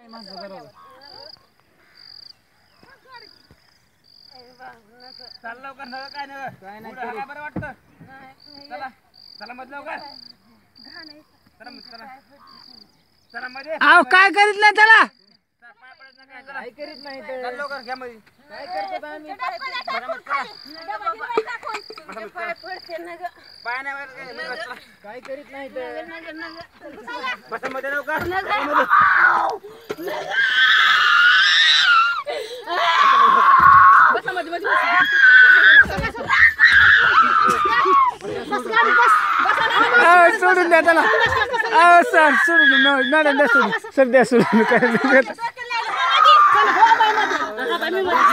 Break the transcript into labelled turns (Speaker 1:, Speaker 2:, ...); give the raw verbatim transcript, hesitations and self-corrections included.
Speaker 1: चल लवकर नग काय नग काय नाही काय बरं वाटतं चला चला मत लवकर चला चला चला मध्ये
Speaker 2: आव काय करीत नाही त्याला
Speaker 1: काय करीत नाही चल लवकर घ्या मध्ये काय करतो आम्ही पाय नाही काय करीत नाही बस मध्ये लवकर
Speaker 2: सोडून द्या त्याला सर सोडून मॅडम द्या सोडून सर द्या सोडून काय